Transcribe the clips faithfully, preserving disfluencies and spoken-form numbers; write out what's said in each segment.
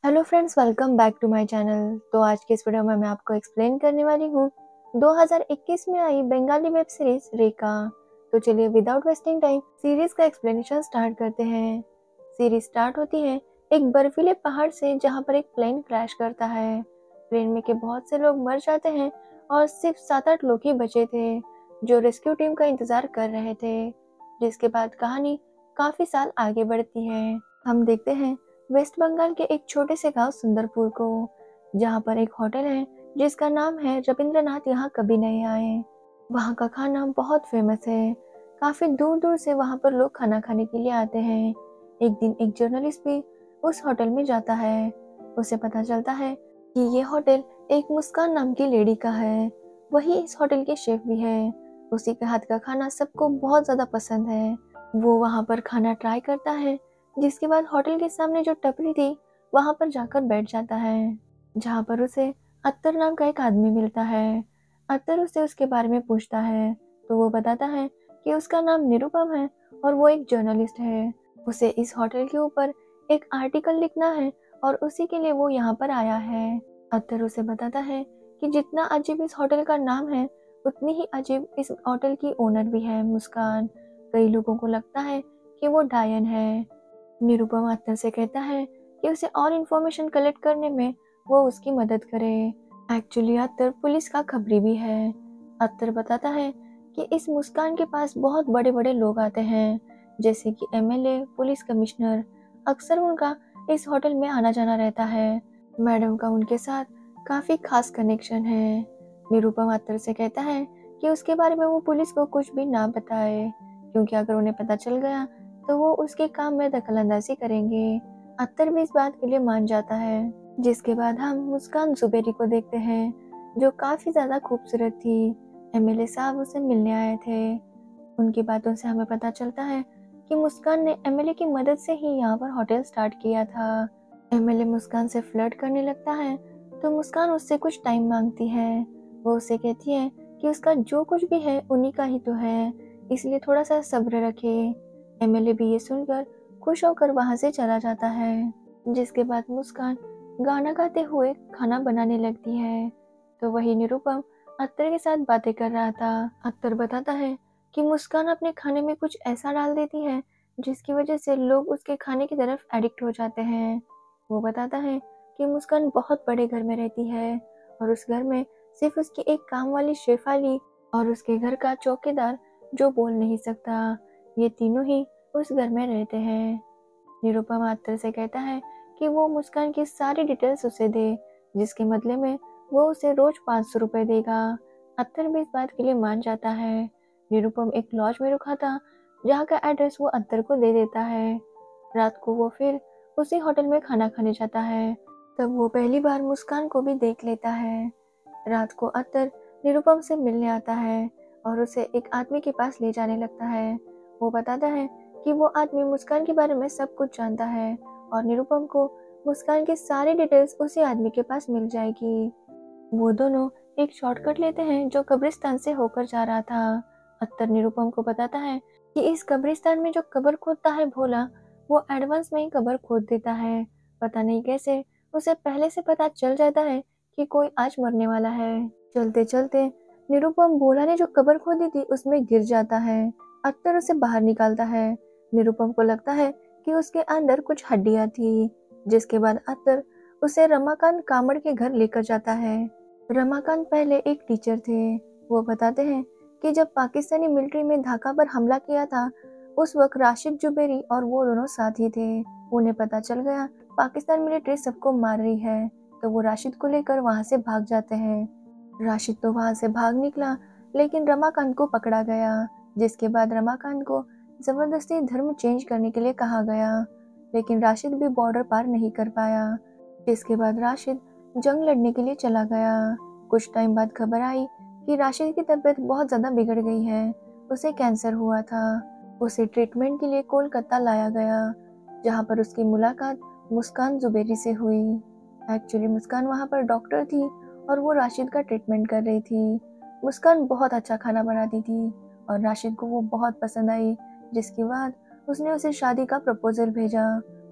Hello friends, welcome back to my channel. तो आज के इस वीडियो में मैं आपको एक्सप्लेन करने वाली हूँ दो हज़ार इक्कीस में आई बंगाली वेब सीरीज रेखा। तो चलिए विदाउट वेस्टिंग टाइम सीरीज का एक्सप्लेनेशन स्टार्ट करते हैं। सीरीज स्टार्ट होती है एक बर्फीले पहाड़ से जहाँ पर एक प्लेन क्रैश करता है। प्लेन में के बहुत से लोग मर जाते हैं और सिर्फ सात आठ लोग ही बचे थे जो रेस्क्यू टीम का इंतजार कर रहे थे। जिसके बाद कहानी काफी साल आगे बढ़ती है। हम देखते हैं वेस्ट बंगाल के एक छोटे से गांव सुंदरपुर को, जहां पर एक होटल है जिसका नाम है रविंद्रनाथ यहाँ कभी नहीं आए। वहाँ का खाना बहुत फेमस है। काफी दूर दूर से वहाँ पर लोग खाना खाने के लिए आते हैं। एक दिन एक जर्नलिस्ट भी उस होटल में जाता है। उसे पता चलता है कि ये होटल एक मुस्कान नाम की लेडी का है। वही इस होटल के शेफ भी है। उसी के हाथ का खाना सबको बहुत ज्यादा पसंद है। वो वहाँ पर खाना ट्राई करता है, जिसके बाद होटल के सामने जो टपरी थी वहां पर जाकर बैठ जाता है, जहां पर उसे अत्तर नाम का एक आदमी मिलता है। अत्तर उससे उसके बारे में पूछता है तो वो बताता है कि उसका नाम निरुपम है और वो एक जर्नलिस्ट है। उसे इस होटल के ऊपर एक आर्टिकल लिखना है और उसी के लिए वो यहाँ पर आया है। अत्तर उसे बताता है कि जितना अजीब इस होटल का नाम है उतनी ही अजीब इस होटल की ओनर भी है, मुस्कान। कई लोगों को लगता है कि वो डायन है। निरुपम अत्तर से कहता है कि उसे और इन्फॉर्मेशन कलेक्ट करने में वो उसकी मदद करे। एक्चुअली अत्तर पुलिस का खबरी भी है। अत्तर बताता है कि इस मुस्कान के पास बहुत बड़े बड़े लोग आते हैं, जैसे कि एमएलए, पुलिस कमिश्नर। अक्सर उनका इस होटल में आना जाना रहता है। मैडम का उनके साथ काफी खास कनेक्शन है। निरुपम अत्तर से कहता है कि उसके बारे में वो पुलिस को कुछ भी ना बताए, क्योंकि अगर उन्हें पता चल गया तो वो उसके काम में दखलंदाजी करेंगे। अत्तर भी इस बात के लिए मान जाता है। जिसके बाद हम मुस्कान जुबेरी को देखते हैं, जो काफी ज्यादा खूबसूरत थी। एमएलए साहब उसे मिलने आए थे। उनकी बातों से हमें पता चलता है कि मुस्कान ने एमएलए की मदद से ही यहाँ पर होटल स्टार्ट किया था। एमएलए मुस्कान से फ्लर्ट करने लगता है तो मुस्कान उससे कुछ टाइम मांगती है। वो उसे कहती है कि उसका जो कुछ भी है उन्हीं का ही तो है, इसलिए थोड़ा सा सब्र रखे। एमएलए भी ये सुनकर खुश होकर वहां से चला जाता है। जिसके बाद मुस्कान गाना गाते हुए खाना बनाने लगती है। तो वही निरुपम अत्तर के साथ बातें कर रहा था। अत्तर बताता है कि मुस्कान अपने खाने में कुछ ऐसा डाल देती है जिसकी वजह से लोग उसके खाने की तरफ एडिक्ट हो जाते हैं। वो बताता है कि मुस्कान बहुत बड़े घर में रहती है और उस घर में सिर्फ उसकी एक काम वाली शेफाली और उसके घर का चौकीदार जो बोल नहीं सकता, ये तीनों ही उस घर में रहते हैं। निरुपम अत्तर से कहता है कि वो मुस्कान की सारी डिटेल्स उसे दे, जिसके बदले में वो उसे रोज पाँच सौ रुपए देगा। अत्तर भी इस बात के लिए मान जाता है। निरुपम एक लॉज में रुका था, जहाँ का एड्रेस वो अत्तर को दे देता है। रात को वो फिर उसी होटल में खाना खाने जाता है। तब वो पहली बार मुस्कान को भी देख लेता है। रात को अत्तर निरुपम से मिलने आता है और उसे एक आदमी के पास ले जाने लगता है। वो बताता है कि वो आदमी मुस्कान के बारे में सब कुछ जानता है और निरुपम को मुस्कान की सारी डिटेल्स उसी आदमी के पास मिल जाएगी। वो दोनों एक शॉर्टकट लेते हैं जो कब्रिस्तान से होकर जा रहा था। अत्तर निरुपम को बताता है कि इस कब्रिस्तान में जो कब्र खोदता है भोला, वो एडवांस में ही कब्र खोद देता है। पता नहीं कैसे उसे पहले से पता चल जाता है कि कोई आज मरने वाला है। चलते चलते निरुपम भोला ने जो कब्र खोदी थी उसमें गिर जाता है। अत्तर उसे बाहर निकालता है। निरुपम को लगता है कि उसके अंदर कुछ हड्डियां थी। जिसके बाद अत्तर उसे रमाकांत कामड़ के घर लेकर जाता है। रमाकांत पहले एक टीचर थे। वो बताते हैं कि जब पाकिस्तानी मिलिट्री में ढाका पर हमला किया था, उस वक्त राशिद जुबेरी और वो दोनों साथी थे। उन्हें पता चल गया पाकिस्तान मिलिट्री सबको मार रही है, तो वो राशिद को लेकर वहां से भाग जाते हैं। राशिद तो वहां से भाग निकला, लेकिन रमाकांत को पकड़ा गया। जिसके बाद रमाकांत को जबरदस्ती धर्म चेंज करने के लिए कहा गया, लेकिन राशिद भी बॉर्डर पार नहीं कर पाया। जिसके बाद राशिद जंग लड़ने के लिए चला गया। कुछ टाइम बाद खबर आई कि राशिद की तबीयत बहुत ज्यादा बिगड़ गई है। उसे कैंसर हुआ था। उसे ट्रीटमेंट के लिए कोलकाता लाया गया, जहां पर उसकी मुलाकात मुस्कान जुबेरी से हुई। एक्चुअली मुस्कान वहां पर डॉक्टर थी और वो राशिद का ट्रीटमेंट कर रही थी। मुस्कान बहुत अच्छा खाना बनाती थी और राशिद को वो बहुत पसंद आई। जिसके बाद उसने उसे शादी का प्रपोजल भेजा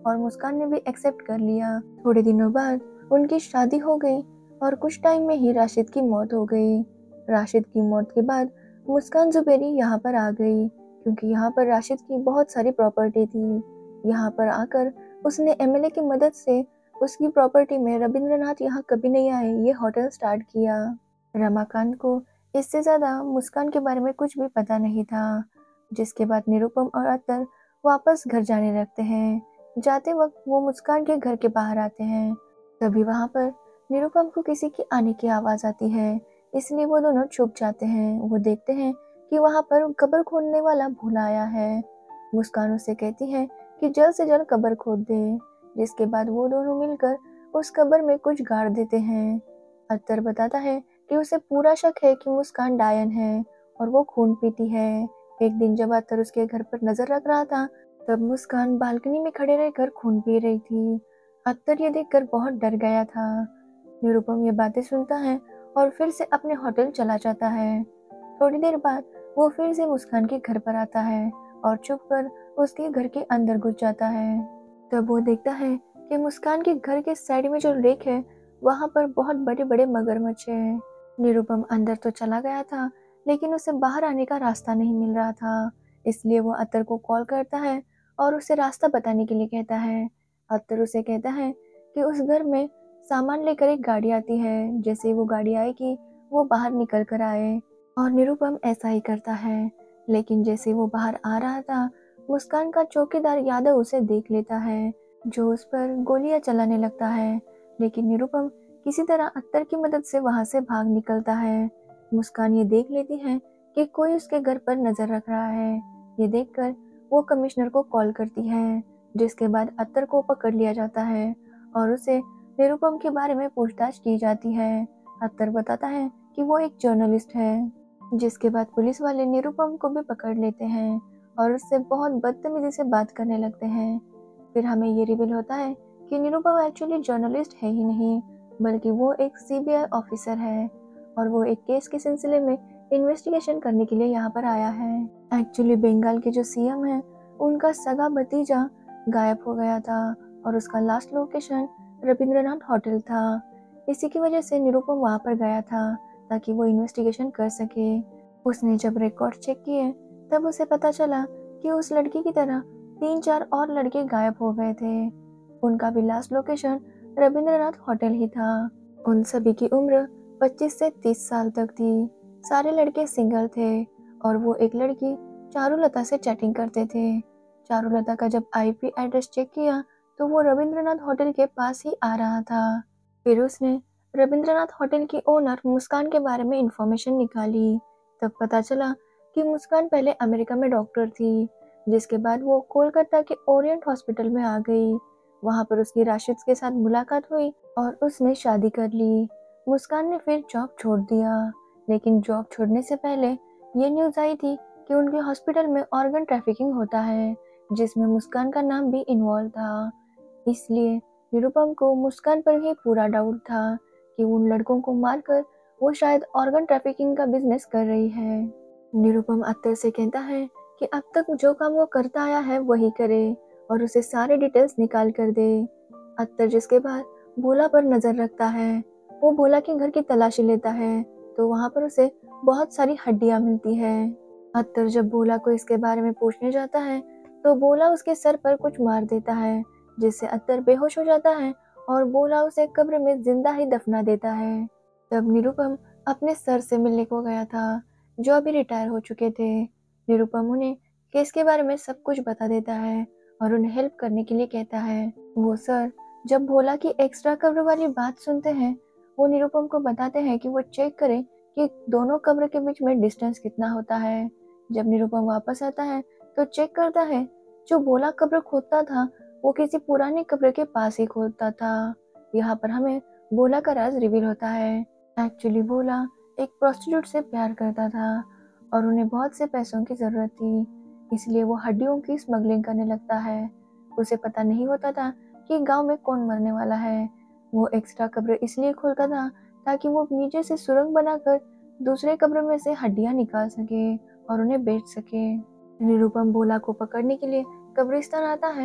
और मुस्कान ने भी एक्सेप्ट कर लिया। थोड़े दिनों बाद उनकी शादी हो गई और कुछ टाइम में ही राशिद की मौत हो गई। राशिद की मौत के बाद मुस्कान जुबेरी यहाँ पर आ गई क्योंकि यहाँ पर राशिद की बहुत सारी प्रॉपर्टी थी। यहाँ पर आकर उसने एमएलए की मदद से उसकी प्रॉपर्टी में रविंद्रनाथ यहाँ कभी नहीं आए ये होटल स्टार्ट किया। रमाकांत को इससे ज़्यादा मुस्कान के बारे में कुछ भी पता नहीं था। जिसके बाद निरुपम और अत्तर वापस घर जाने लगते हैं। जाते वक्त वो मुस्कान के घर के बाहर आते हैं। तभी वहाँ पर निरुपम को किसी की आने की आवाज़ आती है, इसलिए वो दोनों छुप जाते हैं। वो देखते हैं कि वहाँ पर कब्र खोदने वाला भोला आया है। मुस्कान उससे कहती है कि जल्द से जल्द कब्र खोद दे, जिसके बाद वो दोनों मिलकर उस कब्र में कुछ गाड़ देते हैं। अत्तर बताता है कि उसे पूरा शक है कि मुस्कान डायन है और वो खून पीती है। एक दिन जब अत्तर उसके घर पर नजर रख रहा था, तब मुस्कान बालकनी में खड़े रहकर खून पी रही थी। अत्तर ये देखकर बहुत डर गया था। निरुपम ये बातें सुनता है और फिर से अपने होटल चला जाता है। थोड़ी देर बाद वो फिर से मुस्कान के घर पर आता है और चुपकर उसके घर के अंदर घुस जाता है। तब वो देखता है कि मुस्कान के घर के साइड में जो लेक है वहाँ पर बहुत बड़े बड़े मगरमच्छ हैं। निरुपम अंदर तो चला गया था, लेकिन उसे बाहर आने का रास्ता नहीं मिल रहा था, इसलिए वो अत्तर को कॉल करता है और उसे रास्ता बताने के लिए कहता है। अत्तर उसे कहता है कि उस घर में सामान लेकर एक गाड़ी आती है, जैसे वो गाड़ी आएगी वो बाहर निकल कर आए। और निरुपम ऐसा ही करता है, लेकिन जैसे वो बाहर आ रहा था, मुस्कान का चौकीदार यादव उसे देख लेता है, जो उस पर गोलियां चलाने लगता है। लेकिन निरुपम किसी तरह अत्तर की मदद से वहां से भाग निकलता है। मुस्कान ये देख लेती है कि कोई उसके घर पर नजर रख रहा है। ये देखकर वो कमिश्नर को कॉल करती है, जिसके बाद अत्तर को पकड़ लिया जाता है और उसे निरुपम के बारे में पूछताछ की जाती है। अत्तर बताता है कि वो एक जर्नलिस्ट है, जिसके बाद पुलिस वाले निरुपम को भी पकड़ लेते हैं और उससे बहुत बदतमीजी से बात करने लगते हैं। फिर हमें ये रिवील होता है कि निरुपम एक्चुअली जर्नलिस्ट है ही नहीं, बल्कि वो एक सीबीआई ऑफिसर है और वो एक केस के सिलसिले में इन्वेस्टिगेशन करने के लिए यहाँ पर आया है। एक्चुअली बंगाल के जो सीएम है, उनका सगा भतीजा गायब हो गया था और उसका लास्ट लोकेशन रविंद्रनाथ होटल था। इसी की वजह से निरुपम वहाँ पर गया था ताकि वो इन्वेस्टिगेशन कर सके। उसने जब रिकॉर्ड चेक किए, तब उसे पता चला कि उस लड़की की तरह तीन चार और लड़के गायब हो गए थे। उनका भी लास्ट लोकेशन रविंद्रनाथ होटल ही था। उन सभी की उम्र पच्चीस से तीस साल तक थी। सारे लड़के सिंगल थे और वो एक लड़की चारुलता से चैटिंग करते थे। चारुलता का जब आईपी एड्रेस चेक किया तो वो रविंद्रनाथ होटल के पास ही आ रहा था। फिर उसने रविंद्रनाथ होटल की ओनर मुस्कान के बारे में इंफॉर्मेशन निकाली। तब पता चला कि मुस्कान पहले अमेरिका में डॉक्टर थी, जिसके बाद वो कोलकाता के ओरिएंट हॉस्पिटल में आ गई। वहाँ पर उसकी राशिद के साथ मुलाकात हुई और उसने शादी कर ली। मुस्कान ने फिर जॉब छोड़ दिया, लेकिन जॉब छोड़ने से पहले ये न्यूज़ आई थी कि उनके हॉस्पिटल में ऑर्गन ट्रैफिकिंग होता है, जिसमें मुस्कान का नाम भी इन्वॉल्व था। इसलिए निरुपम को मुस्कान पर ही पूरा डाउट था कि उन लड़कों को मारकर वो शायद ऑर्गन ट्रैफिकिंग का बिजनेस कर रही है। निरुपम अत्तर से कहता है कि अब तक जो काम वो करता आया है वही करे और उसे सारे डिटेल्स निकाल कर दे। अत्तर जिसके बाद भोला पर नजर रखता है। वो भोला के घर की तलाशी लेता है तो वहाँ पर उसे बहुत सारी हड्डियाँ मिलती है। अत्तर जब भोला को इसके बारे में पूछने जाता है तो भोला उसके सर पर कुछ मार देता है, जिससे अत्तर बेहोश हो जाता है और भोला उसे कब्र में जिंदा ही दफना देता है। तब निरुपम अपने सर से मिलने को गया था, जो अभी रिटायर हो चुके थे। निरुपम उन्हें केस के बारे में सब कुछ बता देता है और उन्हें हेल्प करने के लिए कहता है। वो सर जब भोला की एक्स्ट्रा कब्र वाली बात सुनते हैं, वो निरुपम को बताते हैं कि वो चेक करे कि दोनों कब्र के बीच में डिस्टेंस कितना होता है। जब निरुपम वापस आता है तो चेक करता है, जो भोला कब्र खोदता था वो किसी पुरानी कब्र के पास ही खोदता था। यहाँ पर हमें भोला का राज रिवील होता है। एक्चुअली भोला एक प्रोस्टिट्यूट से प्यार करता था और उन्हें बहुत से पैसों की जरूरत थी, इसलिए वो हड्डियों की स्मगलिंग करने लगता है। उसे पता नहीं होता था कि गांव में कौन मरने वाला है। वो एक्स्ट्रा कब्र इसलिए खोलता था ताकि वो नीचे से सुरंग बनाकर दूसरे कब्र में से हड्डियां निकाल सके और उन्हें बेच सके। निरुपम भोला को पकड़ने के लिए कब्रिस्तान आता है,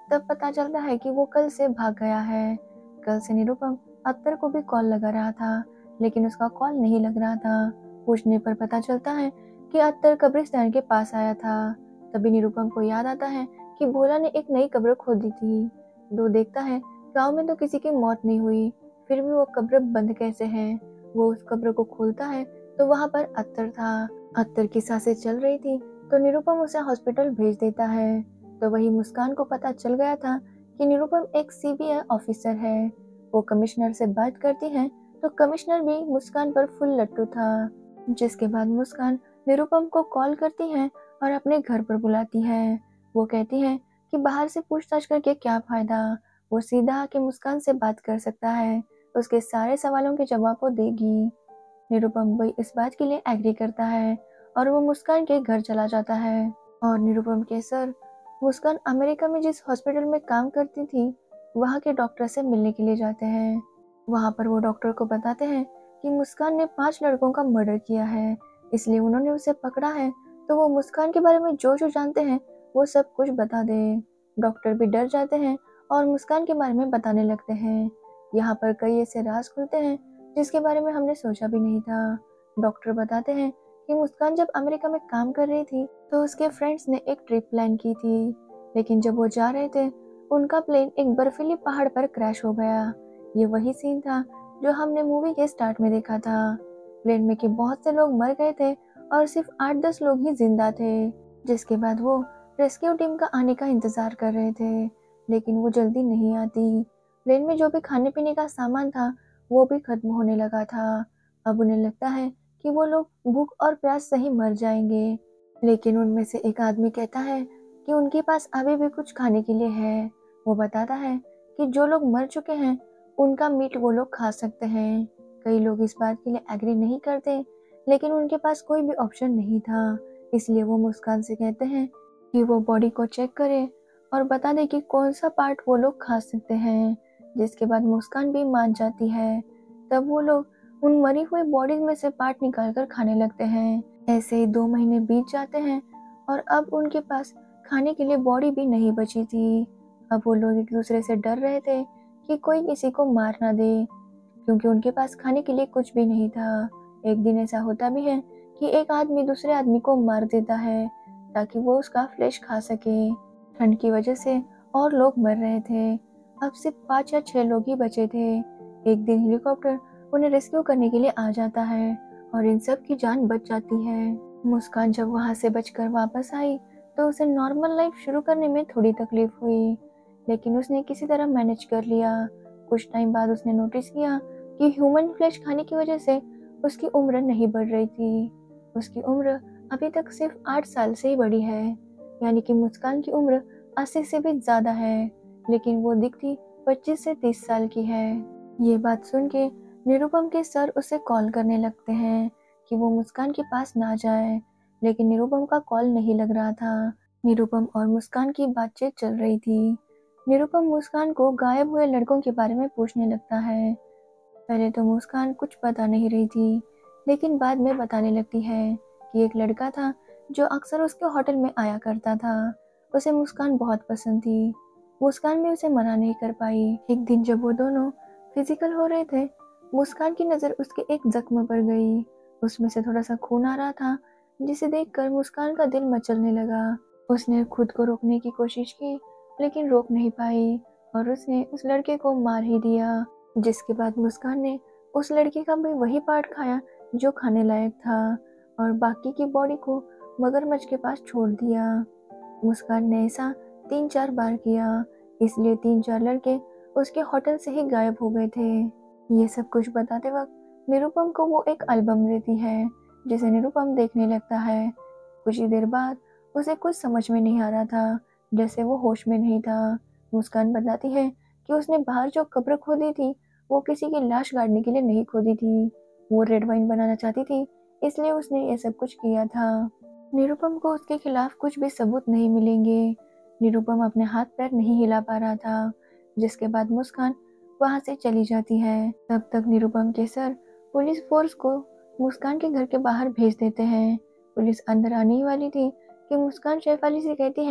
तब पता चलता है कि वो कल से भाग गया है। कल से निरुपम अख्तर को भी कॉल लगा रहा था, लेकिन उसका कॉल नहीं लग रहा था। पूछने पर पता चलता है कि अख्तर कब्रिस्तान के पास आया था। तभी निरुपम को याद आता है कि भोला ने एक नई कब्र खोदी थी। वो देखता है गांव में तो किसी की मौत नहीं हुई, फिर भी वो कब्र बंद कैसे है। वो उस कब्र को खोलता है तो वहाँ पर अख्तर था। अख्तर की सांसें चल रही थी तो निरुपम उसे हॉस्पिटल भेज देता है। तो वही मुस्कान को पता चल गया था कि निरुपम एक सीबीआई ऑफिसर है। वो कमिश्नर से बात करती है तो कमिश्नर भी मुस्कान पर फुल लट्टू था। जिसके बाद मुस्कान निरुपम को कॉल करती है और अपने घर पर बुलाती है। वो कहती है कि बाहर से पूछताछ करके क्या फायदा, वो सीधा आके मुस्कान से बात कर सकता है, उसके सारे सवालों के जवाब वो देगी। निरुपम भी इस बात के लिए एग्री करता है और वो मुस्कान के घर चला जाता है। और निरुपम के सर मुस्कान अमेरिका में जिस हॉस्पिटल में काम करती थी वहाँ के डॉक्टर से मिलने के लिए जाते हैं। वहाँ पर वो डॉक्टर को बताते हैं कि मुस्कान ने पांच लड़कों का मर्डर किया है, इसलिए उन्होंने उसे पकड़ा है। तो वो मुस्कान के बारे में जो जो जानते हैं वो सब कुछ बता दे। डॉक्टर भी डर जाते हैं और मुस्कान के बारे में बताने लगते हैं। यहाँ पर कई ऐसे राज खुलते हैं जिसके बारे में हमने सोचा भी नहीं था। डॉक्टर बताते हैं कि मुस्कान जब अमेरिका में काम कर रही थी तो उसके फ्रेंड्स ने एक ट्रिप प्लान की थी, लेकिन जब वो जा रहे थे उनका प्लेन एक बर्फीली पहाड़ पर क्रैश हो गया। ये वही सीन था जो हमने मूवी के स्टार्ट में देखा था। प्लेन में के बहुत से लोग मर गए थे और सिर्फ आठ दस लोग ही जिंदा थे। जिसके बाद वो रेस्क्यू टीम का आने का इंतजार कर रहे थे, लेकिन वो जल्दी नहीं आती। प्लेन में जो भी खाने पीने का सामान था वो भी खत्म होने लगा था। अब उन्हें लगता है कि वो लोग भूख और प्यास से ही मर जाएंगे, लेकिन उनमें से एक आदमी कहता है कि उनके पास अभी भी कुछ खाने के लिए है। वो बताता है कि जो लोग मर चुके हैं उनका मीट वो लोग खा सकते हैं। कई लोग इस बात के लिए एग्री नहीं करते, लेकिन उनके पास कोई भी ऑप्शन नहीं था, इसलिए वो मुस्कान से कहते हैं कि वो बॉडी को चेक करे और बता दे कि कौन सा पार्ट वो लोग खा सकते हैं। जिसके बाद मुस्कान भी मान जाती है। तब वो लोग उन मरी हुई बॉडीज में से पार्ट निकाल कर खाने लगते हैं। ऐसे ही दो महीने बीत जाते हैं और अब उनके पास खाने के लिए बॉडी भी नहीं बची थी। अब वो लोग एक दूसरे से डर रहे थे कि कोई किसी को मार ना दे, क्योंकि उनके पास खाने के लिए कुछ भी नहीं था। एक दिन ऐसा होता भी है कि एक आदमी दूसरे आदमी को मार देता है ताकि वो उसका फ्लेश खा सके। ठंड की वजह से और लोग मर रहे थे। अब सिर्फ पाँच या छह लोग ही बचे थे। एक दिन हेलीकॉप्टर उन्हें रेस्क्यू करने के लिए आ जाता है और इन सब की जान बच जाती है। मुस्कान जब वहाँ से बचकर वापस आई तो उसे नॉर्मल लाइफ शुरू करने में थोड़ी तकलीफ हुई, लेकिन उसने किसी तरह मैनेज कर लिया। कुछ टाइम बाद उसने नोटिस किया कि ह्यूमन फ्लैश खाने की वजह से उसकी उम्र नहीं बढ़ रही थी। उसकी उम्र अभी तक सिर्फ आठ साल से ही बड़ी है, यानी कि मुस्कान की उम्र अस्सी से भी ज्यादा है, लेकिन वो दिखती पच्चीस से तीस साल की है। ये बात सुन के निरुपम के सर उसे कॉल करने लगते हैं कि वो मुस्कान के पास ना जाए, लेकिन निरुपम का कॉल नहीं लग रहा था। निरुपम और मुस्कान की बातचीत चल रही थी। निरुपम मुस्कान को गायब हुए लड़कों के बारे में पूछने लगता है। पहले तो मुस्कान कुछ बता नहीं रही थी, लेकिन बाद में बताने लगती है कि एक लड़का था जो अक्सर उसके होटल में आया करता था। उसे मुस्कान बहुत पसंद थी। मुस्कान भी उसे मना नहीं कर पाई। एक दिन जब वो दोनों फिजिकल हो रहे थे, मुस्कान की नज़र उसके एक जख्म पर गई। उसमें से थोड़ा सा खून आ रहा था, जिसे देखकर मुस्कान का दिल मचलने लगा। उसने खुद को रोकने की कोशिश की, लेकिन रोक नहीं पाई और उसने उस लड़के को मार ही दिया। जिसके बाद मुस्कान ने उस लड़के का भी वही पार्ट खाया जो खाने लायक था और बाकी की बॉडी को मगरमच्छ के पास छोड़ दिया। मुस्कान ने ऐसा तीन चार बार किया, इसलिए तीन चार लड़के उसके होटल से ही गायब हो गए थे। ये सब कुछ बताते वक्त निरुपम को वो एक एल्बम देती है, जिसे निरुपम देखने लगता है। कुछ ही देर बाद उसे कुछ समझ में नहीं आ रहा था, जैसे वो होश में नहीं था। मुस्कान बताती है कि उसने बाहर जो कब्र खोदी थी वो किसी की लाश गाड़ने के लिए नहीं खोदी थी, वो रेड वाइन बनाना चाहती थी, इसलिए उसने ये सब कुछ किया था। निरुपम को उसके खिलाफ कुछ भी सबूत नहीं मिलेंगे। निरुपम अपने हाथ पैर नहीं हिला पा रहा था, जिसके बाद मुस्कान वहां से चली जाती है। तब तक निरुपम के सर पुलिस फोर्स को मुस्कान के घर के बाहर भेज देते हैं। पुलिस अंदर आने ही वाली थी कि मुस्कान शेफाली से कहती है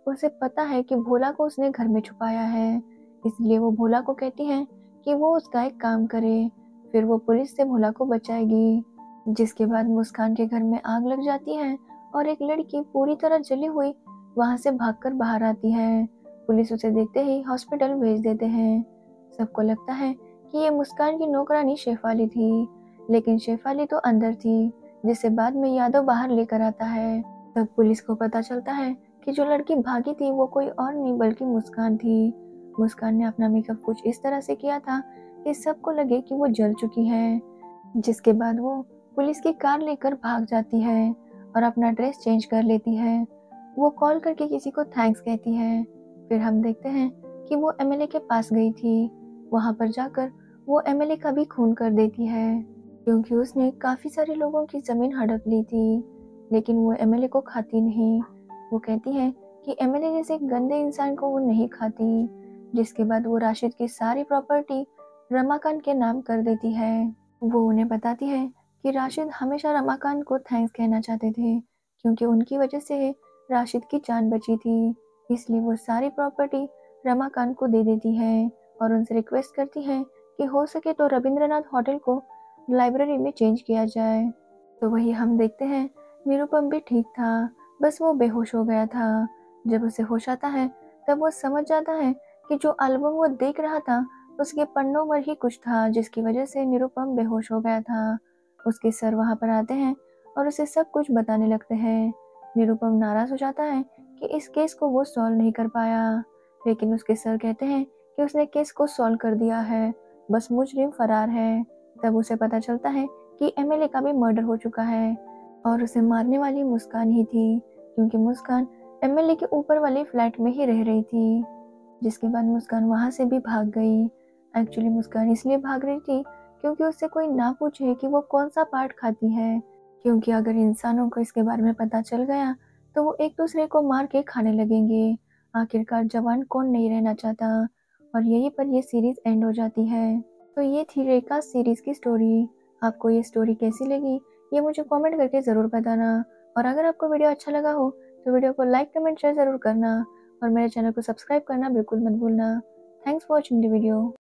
उसे पता है कि भोला को उसने घर में छुपाया है, इसलिए वो भोला को कहती है कि वो उसका एक काम करे, फिर वो पुलिस से भोला को बचाएगी। जिसके बाद मुस्कान के घर में आग लग जाती है और एक लड़की पूरी तरह जली हुई वहां से भागकर बाहर आती है। पुलिस उसे देखते ही हॉस्पिटल भेज देते हैं। सबको लगता है कि ये मुस्कान की नौकरानी शेफाली थी, लेकिन शेफाली तो अंदर थी, जिसे बाद में यादव बाहर लेकर आता है। तब पुलिस को पता चलता है कि जो लड़की भागी थी वो कोई और नहीं बल्कि मुस्कान थी। मुस्कान ने अपना मेकअप कुछ इस तरह से किया था कि सबको लगे कि वो जल चुकी है। जिसके बाद वो पुलिस की कार लेकर भाग जाती है और अपना ड्रेस चेंज कर लेती है। वो कॉल करके किसी को थैंक्स कहती है। फिर हम देखते हैं कि वो एमएलए के पास गई थी। वहां पर जाकर वो एमएलए का भी खून कर देती है, क्योंकि उसने काफी सारे लोगों की जमीन हड़प ली थी, लेकिन वो एमएलए को खाती नहीं। वो कहती है कि एमएलए जैसे गंदे इंसान को वो नहीं खाती। जिसके बाद वो राशिद की सारी प्रॉपर्टी रमाकांत के नाम कर देती है। वो उन्हें बताती है कि राशिद हमेशा रमाकांत को थैंक्स कहना चाहते थे, क्योंकि उनकी वजह से राशिद की जान बची थी। इसलिए वो सारी प्रॉपर्टी रमाकांत को दे देती है और उनसे रिक्वेस्ट करती है कि हो सके तो रविंद्रनाथ होटल को लाइब्रेरी में चेंज किया जाए। तो वही हम देखते हैं निरुपम भी ठीक था, बस वो बेहोश हो गया था। जब उसे होश आता है तब वो समझ जाता है कि जो एल्बम वो देख रहा था उसके पन्नों पर ही कुछ था, जिसकी वजह से निरुपम बेहोश हो गया था। उसके सर वहां पर आते हैं और उसे सब कुछ बताने लगते हैं। निरुपम नाराज हो जाता है कि इस केस को वो सॉल्व नहीं कर पाया, लेकिन उसके सर कहते हैं कि उसने केस को सॉल्व कर दिया है, बस मुजरिम फरार है। तब उसे पता चलता है कि एमएलए का भी मर्डर हो चुका है और उसे मारने वाली मुस्कान ही थी, क्योंकि मुस्कान एमएलए के ऊपर वाले फ्लैट में ही रह रही थी। जिसके बाद मुस्कान वहां से भी भाग गई। एक्चुअली मुस्कान इसलिए भाग रही थी क्योंकि उससे कोई ना पूछे कि वो कौन सा पार्ट खाती है, क्योंकि अगर इंसानों को इसके बारे में पता चल गया तो वो एक दूसरे को मार के खाने लगेंगे। आखिरकार जवान कौन नहीं रहना चाहता। और यहीं पर ये सीरीज एंड हो जाती है। तो ये थी रेखा सीरीज की स्टोरी। आपको ये स्टोरी कैसी लगी ये मुझे कमेंट करके ज़रूर बताना। और अगर आपको वीडियो अच्छा लगा हो तो वीडियो को लाइक कमेंट शेयर ज़रूर करना और मेरे चैनल को सब्सक्राइब करना बिल्कुल मत भूलना। Thanks for watching the video.